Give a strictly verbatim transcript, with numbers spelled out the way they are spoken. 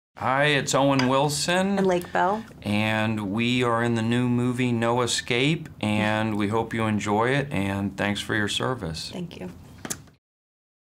Hi, it's Owen Wilson. And Lake Bell. And we are in the new movie No Escape, and we hope you enjoy it, and thanks for your service. Thank you.